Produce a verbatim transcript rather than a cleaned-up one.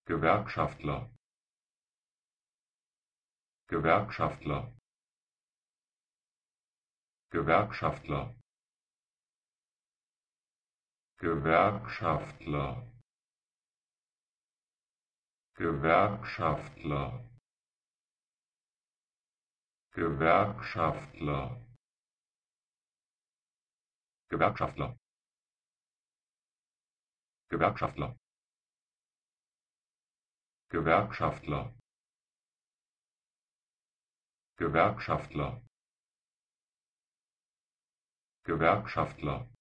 Gewerkschaftler, Gewerkschaftler, Gewerkschaftler, Gewerkschaftler, Gewerkschaftler, Gewerkschaftler, Gewerkschaftler, Gewerkschaftler, Gewerkschaftler, Gewerkschaftler, Gewerkschaftler,